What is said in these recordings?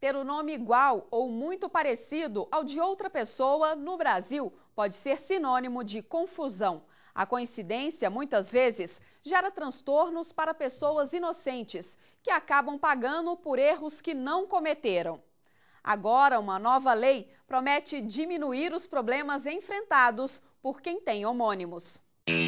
Ter o nome igual ou muito parecido ao de outra pessoa no Brasil pode ser sinônimo de confusão. A coincidência, muitas vezes, gera transtornos para pessoas inocentes, que acabam pagando por erros que não cometeram. Agora, uma nova lei promete diminuir os problemas enfrentados por quem tem homônimos.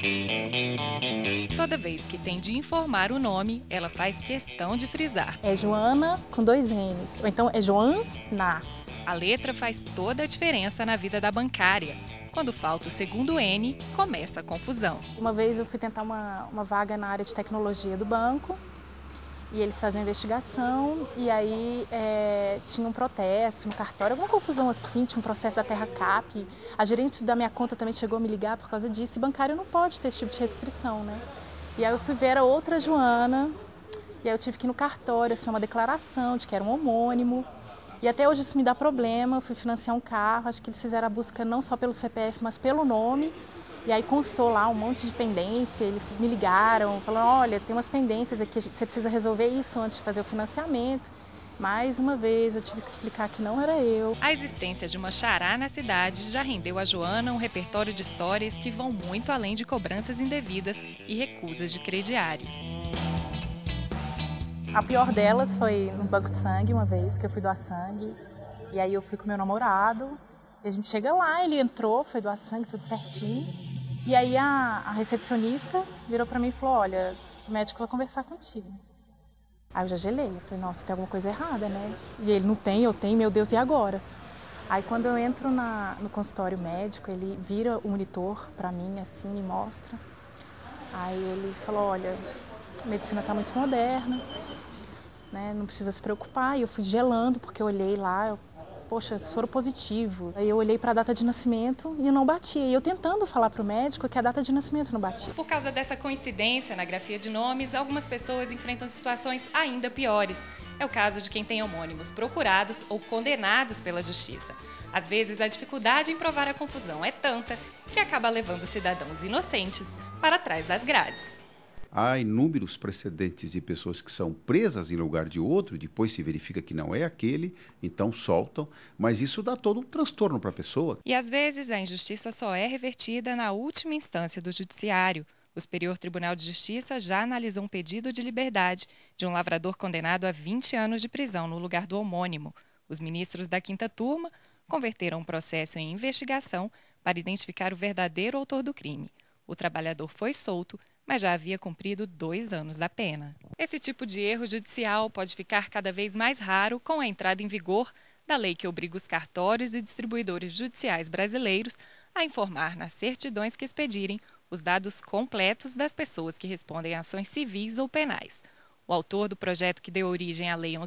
Toda vez que tem de informar o nome, ela faz questão de frisar. É Joana com 2 N's, ou então é Joana. A letra faz toda a diferença na vida da bancária. Quando falta o segundo N, começa a confusão. Uma vez eu fui tentar uma vaga na área de tecnologia do banco e eles faziam investigação e aí tinha um protesto no cartório, alguma confusão assim, tinha um processo da Terra Cap. A gerente da minha conta também chegou a me ligar por causa disso e bancário não pode ter esse tipo de restrição, né? E aí eu fui ver a outra Joana e aí eu tive que ir no cartório assinar uma declaração de que era um homônimo. E até hoje isso me dá problema, eu fui financiar um carro, acho que eles fizeram a busca não só pelo CPF, mas pelo nome. E aí constou lá um monte de pendência, eles me ligaram, falando, olha, tem umas pendências aqui, você precisa resolver isso antes de fazer o financiamento. Mais uma vez eu tive que explicar que não era eu. A existência de uma xará na cidade já rendeu a Joana um repertório de histórias que vão muito além de cobranças indevidas e recusas de crediários. A pior delas foi no banco de sangue, uma vez que eu fui doar sangue. E aí eu fui com meu namorado, e a gente chega lá, ele entrou, foi doar sangue, tudo certinho. E aí a recepcionista virou pra mim e falou, olha, o médico vai conversar contigo. Aí eu já gelei, eu falei, nossa, tem alguma coisa errada, né? E ele, não tem, eu tenho, meu Deus, e agora? Aí quando eu entro no consultório médico, ele vira o monitor pra mim, assim, me mostra. Aí ele falou, olha, a medicina tá muito moderna, né? Não precisa se preocupar. E eu fui gelando, porque eu olhei lá, poxa, soro positivo. Aí eu olhei para a data de nascimento e não batia. E eu tentando falar para o médico que a data de nascimento não batia. Por causa dessa coincidência na grafia de nomes, algumas pessoas enfrentam situações ainda piores. É o caso de quem tem homônimos procurados ou condenados pela justiça. Às vezes, a dificuldade em provar a confusão é tanta que acaba levando cidadãos inocentes para trás das grades. Há inúmeros precedentes de pessoas que são presas em lugar de outro, depois se verifica que não é aquele, então soltam, mas isso dá todo um transtorno para a pessoa. E às vezes a injustiça só é revertida na última instância do judiciário. O Superior Tribunal de Justiça já analisou um pedido de liberdade de um lavrador condenado a 20 anos de prisão no lugar do homônimo. Os ministros da 5ª turma converteram o processo em investigação para identificar o verdadeiro autor do crime. O trabalhador foi solto, mas já havia cumprido 2 anos da pena. Esse tipo de erro judicial pode ficar cada vez mais raro com a entrada em vigor da lei que obriga os cartórios e distribuidores judiciais brasileiros a informar nas certidões que expedirem os dados completos das pessoas que respondem a ações civis ou penais. O autor do projeto que deu origem à Lei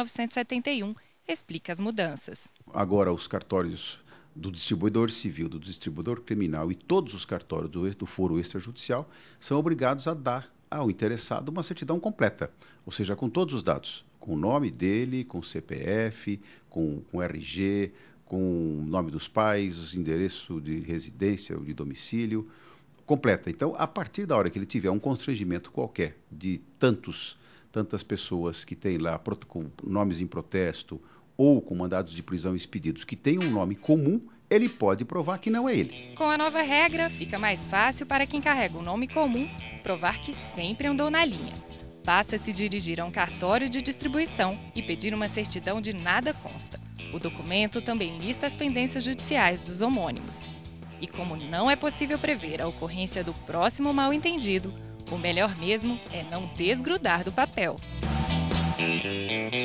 11.971 explica as mudanças. Agora os cartórios do distribuidor civil, do distribuidor criminal e todos os cartórios do foro extrajudicial são obrigados a dar ao interessado uma certidão completa, ou seja, com todos os dados, com o nome dele, com o CPF, com RG, com o nome dos pais, endereço de residência ou de domicílio, completa. Então, a partir da hora que ele tiver um constrangimento qualquer de tantas pessoas que têm lá com nomes em protesto ou com mandados de prisão expedidos que têm um nome comum, ele pode provar que não é ele. Com a nova regra, fica mais fácil para quem carrega um nome comum provar que sempre andou na linha. Basta se dirigir a um cartório de distribuição e pedir uma certidão de nada consta. O documento também lista as pendências judiciais dos homônimos. E como não é possível prever a ocorrência do próximo mal-entendido, o melhor mesmo é não desgrudar do papel.